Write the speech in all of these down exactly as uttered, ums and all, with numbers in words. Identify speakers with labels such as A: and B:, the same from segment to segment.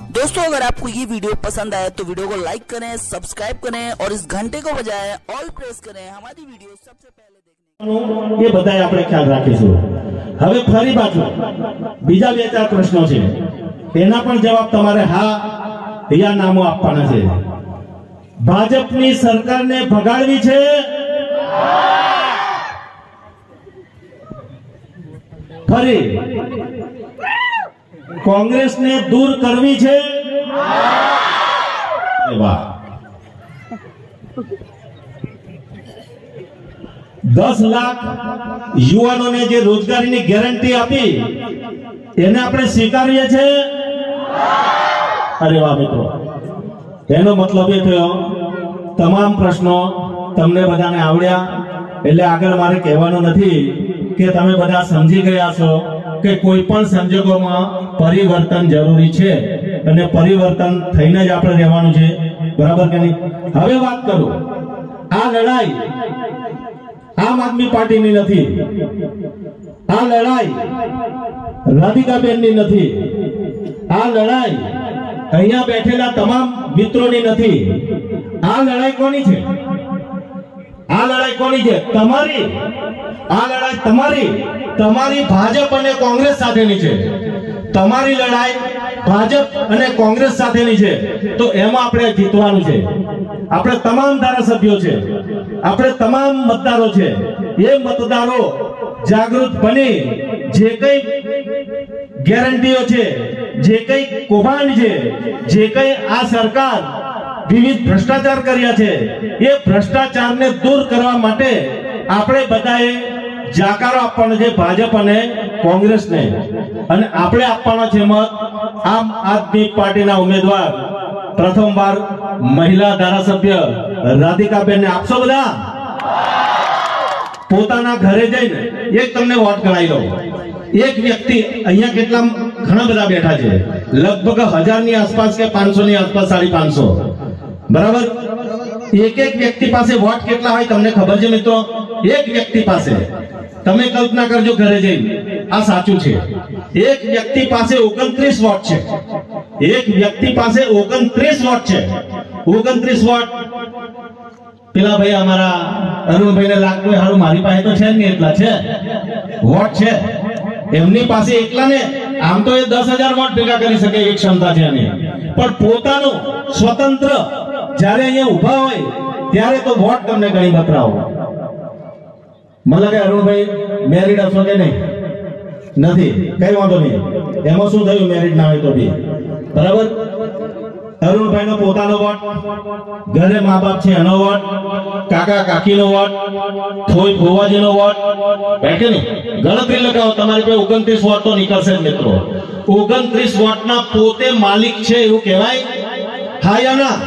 A: दोस्तों अगर आपको ये वीडियो पसंद आए तो वीडियो को लाइक करें, सब्सक्राइब करें और इस घंटे को बजाएं ऑल प्रेस करें हमारी वीडियो सबसे पहले देखने।
B: ये बधाए આપણે ખ્યાલ રાખીશું। હવે ફરી પાછું બીજા બે ચાર પ્રશ્નો છે, તેના પણ જવાબ તમારે હા યા નામો આપવાના છે। ભાજપની સરકારને ભગાડવી છે, ફરી કોંગ્રેસને દૂર કરવી છે, વાહ। दस लाख युवाओं ने जो रोजगारी की गेरंटी आपी एने आपणे स्वीकारीए छे। अरे वाह मित्रों, एनो मतलब ए थयो तमाम प्रश्नों तमने बधाने आवड्या એટલે આગળ મારે કહેવાનું નથી કે તમે બધા સમજી ગયા છો કે કોઈ પણ સંજોગોમાં પરિવર્તન જરૂરી છે અને પરિવર્તન થઈને જ આપણે રહેવાનું છે, બરાબર કે નહીં? હવે વાત કરું, આ લડાઈ आम आदमी पार्टी नी नथी, आ लड़ाई राधिकाबेन नी नथी, आ लड़ाई अहींया बैठेला तमाम मित्रों नी नथी। आ लड़ाई कोनी छे? आ लड़ाई कोनी छे? तमारी। आ लड़ाई तमारी तमारी भाजप अने कांग्रेस साथेनी छे। तमारी लड़ाई भाजप अने कांग्रेस साथेनी छे, तो एमां आपणे जीतवानुं छे। આપણે તમામ ધારાસભ્યો છે, આપણે તમામ મતદારો છે, એ મતદારો જાગૃત બની જે કઈ ગેરંટીઓ છે, જે કઈ કૌભાંડ છે, જે કઈ આ સરકાર વિવિધ ભ્રષ્ટાચાર કર્યા છે, એ ભ્રષ્ટાચારને દૂર કરવા માટે આપણે બધાએ જાકારો આપવાનો છે ભાજપ અને કોંગ્રેસને, અને આપણે આપવાનો છે મત આમ આદમી પાર્ટીના ઉમેદવાર प्रथम बार महिला धारासभ्य राधिकाबेन ने आपशो बधा। पोताना घरे जईने एक तमने वोट कराई लो। एक व्यक्ति अहींया केटला घणा बधा बैठा छे, लगभग हजार नी आसपास के पांच सौ नी आसपास साढ़े पांच सौ, बराबर? एक एक व्यक्ति पासे वोट केटला होय तमने खबर छे मित्रों? एक व्यक्ति पासे તમે કલ્પના કરજો ઘરે જઈને, આ સાચું છે, એક વ્યક્તિ પાસે ઓગણત્રીસ વોટ છે। એક વ્યક્તિ પાસે ઓગણત્રીસ વોટ છે। ઓગણત્રીસ વોટ પેલા ભાઈ અમારા અરુણભાઈને લાગતું હોય હારું મારી પાસે તો છે ને એટલા છે વોટ છે, એમની પાસે એકલા ને આમ તો એ દસ હજાર વોટ ભેગા કરી શકે એ ક્ષમતા છે એની, પણ પોતાનું સ્વતંત્ર જ્યારે અહીંયા ઊભા હોય ત્યારે તો વોટ તમને ઘણી બતરાવો। મને લાગે અરુણભાઈ મેરિડ હશો કે નહીં? નથી, કઈ વાંધો નહીં, એમાં શું થયું મેરિડ ના હોય તો બી, બરાબર? અરુણભાઈનો પોતાનો વોટ, ઘરે મા બાપ છે એનો વોટ, કાકા કાકીનો વોટ, ફોઈ ફોવાજીનો વોટ, બેઠે ને ગણતરી લગાવો, તમારી પાસે ઓગણત્રીસ વોટ તો નીકળશે જ મિત્રો। ઓગણત્રીસ વોટના પોતે માલિક છે એવું કહેવાય? હા યા ના?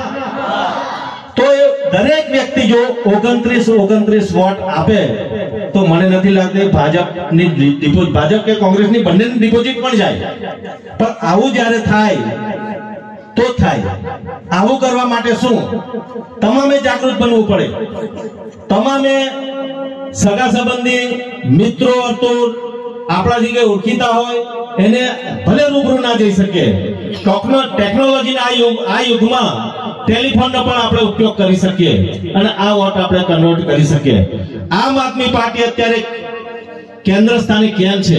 B: તો દરેક વ્યક્તિ જો ઓગણત્રીસ ઓગણત્રીસ વોટ આપે તો મને નથી લાગતું ભાજપની ડિપોઝિટ, ભાજપ કે કોંગ્રેસની બંનેની ડિપોઝિટ પણ જાય। પણ આવું જ્યારે થાય તો થાય, આવું કરવા માટે શું તમામે જાગૃત બનવું પડે। તમામે સગા સંબંધી મિત્રો વર્તુળ આપણા જે કઈ ઓળખીતા હોય એને ભલે રૂબરૂ ના જઈ શકે, ટેકનોલોજીના આ યુગ આ યુગમાં ટેલિફોનનો પણ આપણે ઉપયોગ કરી શકીએ અને આ વોટ આપણે કન્વર્ટ કરી શકીએ। આમ આદમી પાર્ટી અત્યારે કેન્દ્ર સ્થાને કેમ છે?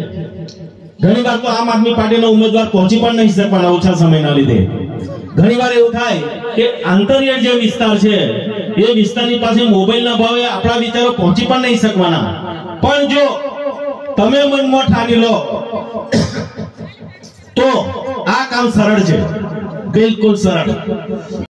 B: ઘણીવાર તો આમ આદમી પાર્ટીનો ઉમેદવાર પહોંચી પણ નહીં શકવાના ઓછા સમયના લીધે। ઘણીવાર એવું થાય કે આંતરિયાળ જે વિસ્તાર છે એ વિસ્તારની પાસે મોબાઈલના ભાવે આપણા વિચારો પહોંચી પણ નહીં શકવાના, પણ જો તમે મનમાં ઠાની લો તો આ કામ સરળ છે, બિલકુલ સરળ।